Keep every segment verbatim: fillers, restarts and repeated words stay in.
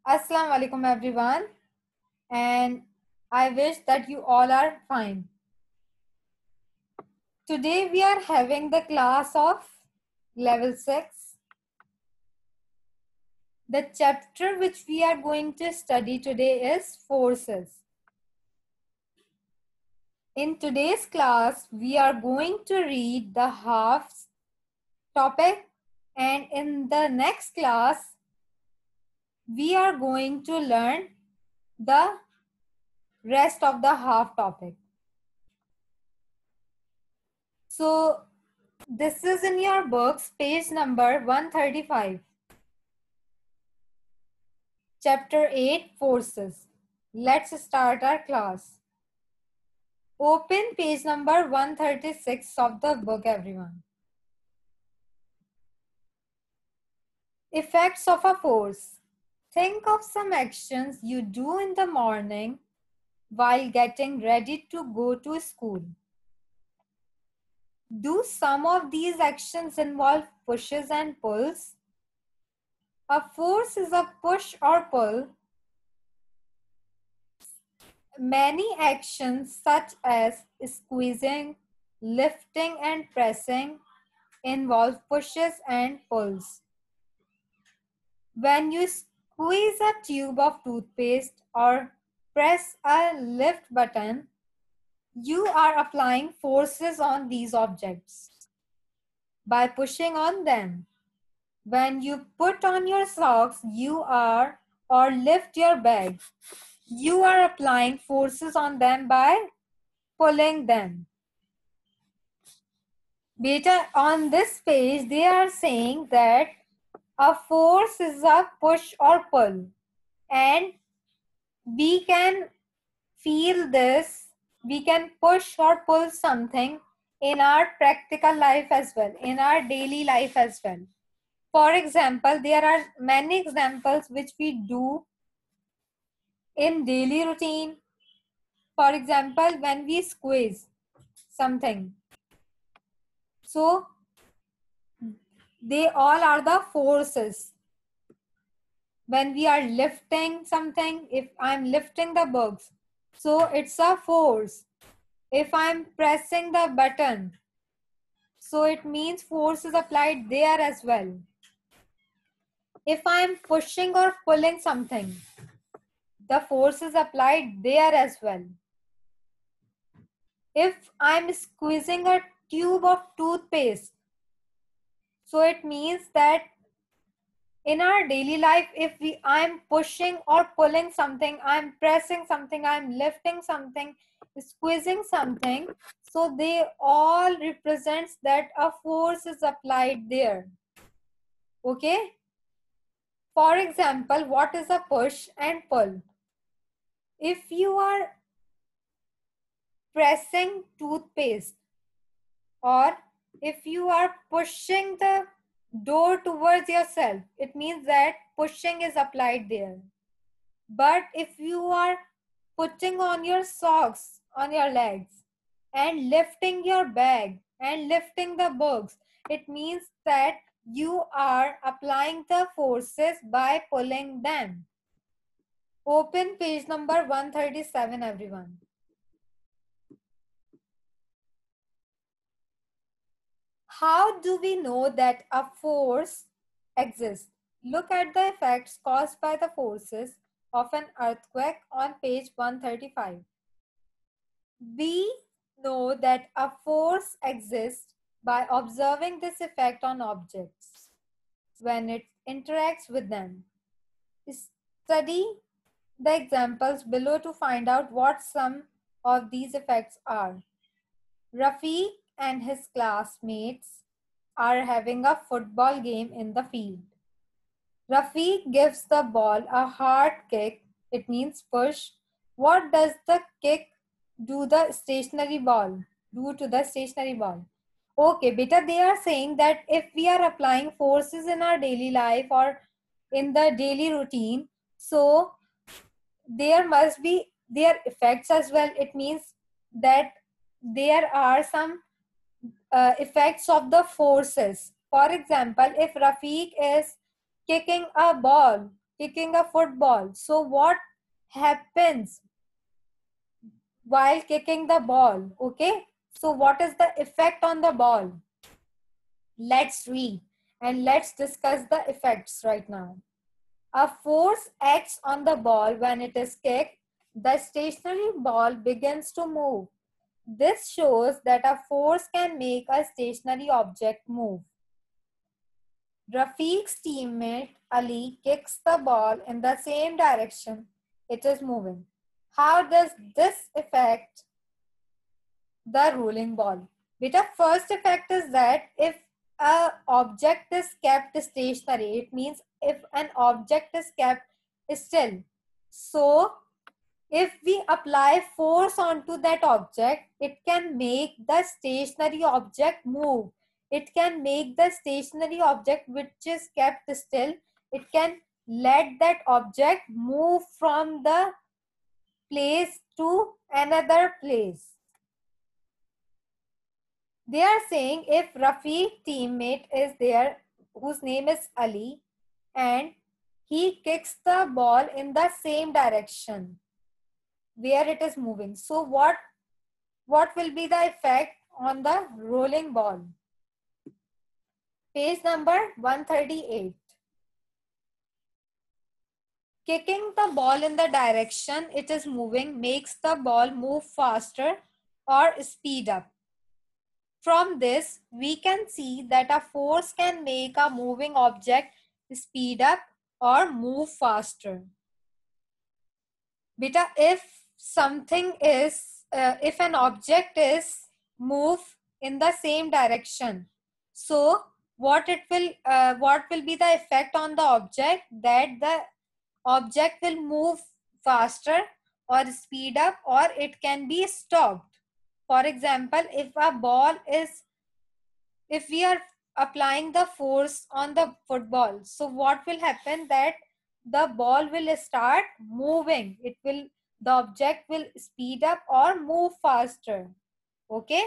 Assalamu alaikum everyone, and I wish that you all are fine. Today we are having the class of level six. The chapter which we are going to study today is forces. In today's class, we are going to read the halves topic, and in the next class, we are going to learn the rest of the half topic. So this is in your books, page number one thirty-five. Chapter eight, Forces. Let's start our class. Open page number one thirty-six of the book, everyone. Effects of a force. Think of some actions you do in the morning while getting ready to go to school. Do some of these actions involve pushes and pulls? A force is a push or pull. Many actions such as squeezing, lifting and pressing involve pushes and pulls. When you squeeze a tube of toothpaste or press a lift button, you are applying forces on these objects by pushing on them. When you put on your socks, you are or lift your bag, you are applying forces on them by pulling them. Beta, on this page, they are saying that a force is a push or pull, and we can feel this, we can push or pull something in our practical life as well, in our daily life as well. For example, there are many examples which we do in daily routine. For example, when we squeeze something, so they all are the forces. When we are lifting something, if I'm lifting the books, so it's a force. If I'm pressing the button, so it means force is applied there as well. If I'm pushing or pulling something, the force is applied there as well. If I'm squeezing a tube of toothpaste, so it means that in our daily life, if we I'm pushing or pulling something, I'm pressing something, I'm lifting something, squeezing something, so they all represents that a force is applied there. Okay? For example, what is a push and pull? If you are pressing toothpaste, or if you are pushing the door towards yourself, it means that pushing is applied there. But if you are putting on your socks on your legs and lifting your bag and lifting the books, it means that you are applying the forces by pulling them. Open page number one thirty-seven, everyone. How do we know that a force exists? Look at the effects caused by the forces of an earthquake on page one thirty-five. We know that a force exists by observing this effect on objects when it interacts with them. Study the examples below to find out what some of these effects are. Rafiq and his classmates are having a football game in the field. Rafiq gives the ball a hard kick. It means push. What does the kick do the stationary ball? Do to the stationary ball? Okay, beta, they are saying that if we are applying forces in our daily life or in the daily routine, so there must be their effects as well. It means that there are some uh, effects of the forces. For example, if Rafiq is kicking a ball, kicking a football. So what happens while kicking the ball? Okay, so what is the effect on the ball? Let's read and let's discuss the effects right now. A force acts on the ball when it is kicked. The stationary ball begins to move. This shows that a force can make a stationary object move. Rafiq's teammate Ali kicks the ball in the same direction it is moving. How does this affect the rolling ball? Beta, first effect is that if an object is kept stationary, it means if an object is kept still. So if we apply force onto that object, it can make the stationary object move. It can make the stationary object which is kept still, it can let that object move from the place to another place. They are saying if Rafiq teammate is there whose name is Ali and he kicks the ball in the same direction where it is moving. So what, what will be the effect on the rolling ball? Page number one thirty-eight. Kicking the ball in the direction it is moving makes the ball move faster or speed up. From this, we can see that a force can make a moving object speed up or move faster. Beta, if something is, uh, if an object is move in the same direction, so what it will, uh, what will be the effect on the object? That the object will move faster or speed up, or it can be stopped. For example, if a ball is, if we are applying the force on the football, so what will happen? That the ball will start moving. It will, the object will speed up or move faster. Okay.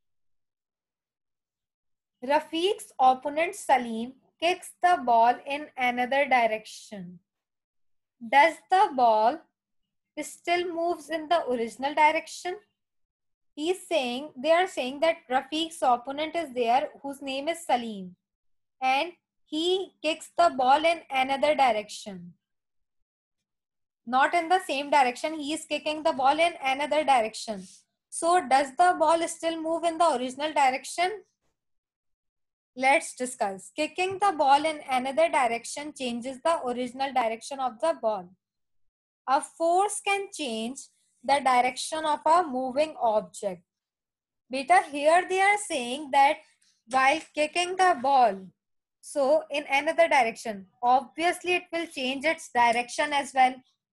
Rafiq's opponent Salim kicks the ball in another direction. Does the ball still moves in the original direction? He's saying, they are saying that Rafiq's opponent is there whose name is Salim and he kicks the ball in another direction. Not in the same direction, he is kicking the ball in another direction. So does the ball still move in the original direction? Let's discuss. Kicking the ball in another direction changes the original direction of the ball. A force can change the direction of a moving object. Beta, here they are saying that while kicking the ball, so in another direction, obviously it will change its direction as well.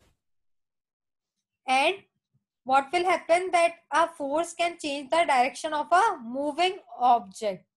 And what will happen? That a force can change the direction of a moving object.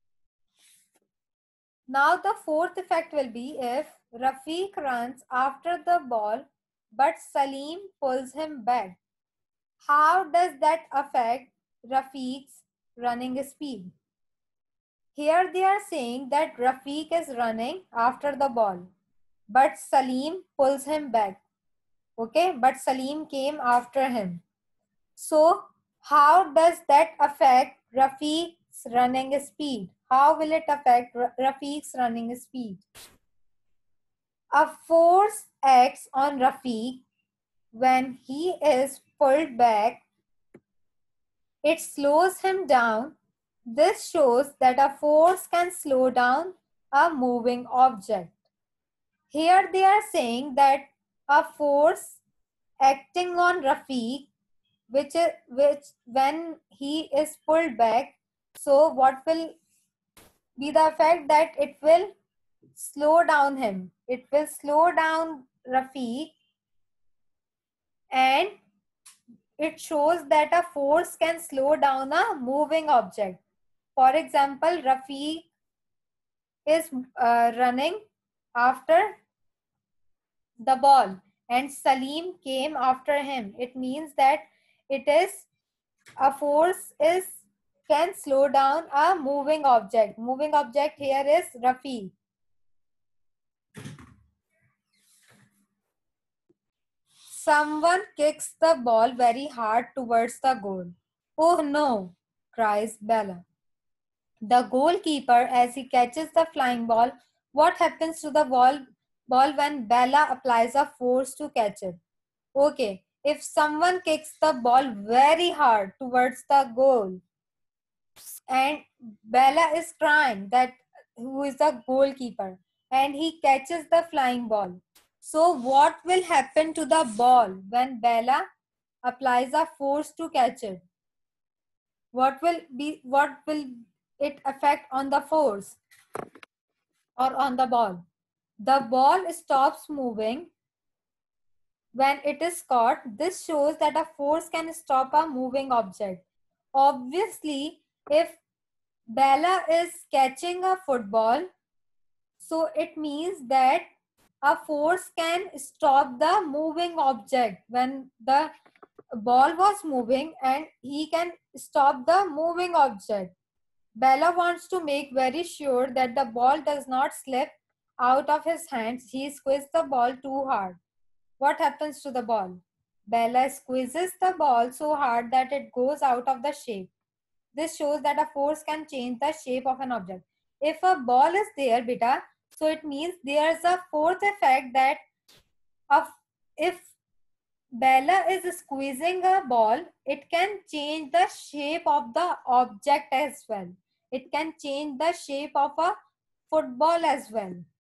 Now the fourth effect will be if Rafiq runs after the ball but Salim pulls him back. How does that affect Rafiq's running speed? Here they are saying that Rafiq is running after the ball but Salim pulls him back. Okay, but Salim came after him. So how does that affect Rafiq's running speed? How will it affect Rafiq's running speed? A force acts on Rafiq when he is pulled back. It slows him down. This shows that a force can slow down a moving object. Here they are saying that a force acting on Rafiq, which is, which when he is pulled back, so what will be the effect? That it will slow down him. It will slow down Rafiq, and it shows that a force can slow down a moving object. For example, Rafiq is uh, running after the ball and Salim came after him. It means that it is a force is can slow down a moving object. Moving object here is Rafiq. someone kicks the ball very hard towards the goal. Oh no, cries Bella. The goalkeeper, as he catches the flying ball, what happens to the ball, ball when Bella applies a force to catch it? Okay, if someone kicks the ball very hard towards the goal and Bella is crying, that who is the goalkeeper, and he catches the flying ball. So what will happen to the ball when Bella applies a force to catch it? What will be what will it affect on the force or on the ball? The ball stops moving when it is caught. This shows that a force can stop a moving object. Obviously, if Bella is catching a football, so it means that a force can stop the moving object when the ball was moving, and he can stop the moving object. Bella wants to make very sure that the ball does not slip out of his hands. He squeezes the ball too hard. What happens to the ball? Bella squeezes the ball so hard that it goes out of the shape. This shows that a force can change the shape of an object. If a ball is there, beta, so it means there is a fourth effect, that of if Bella is squeezing a ball, it can change the shape of the object as well. It can change the shape of a football as well.